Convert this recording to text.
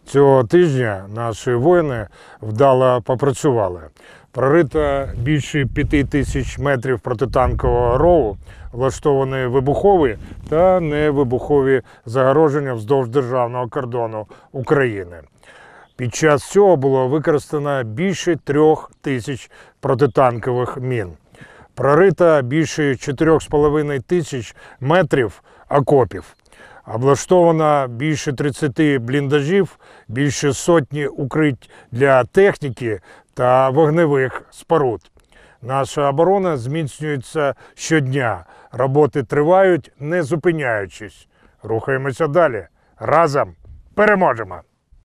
Цього тижня наші воїни вдало попрацювали. Прорито більше 5000 метрів протитанкового рову, влаштовані вибухові та невибухові загородження вздовж державного кордону України. Під час цього було використано більше 3000 протитанкових мін. Прорито більше 4,5 тисяч метрів окопів. Облаштовано більше 30 бліндажів, більше сотні укриттів для техніки та вогневих споруд. Наша оборона зміцнюється щодня. Роботи тривають, не зупиняючись. Рухаємося далі. Разом переможемо!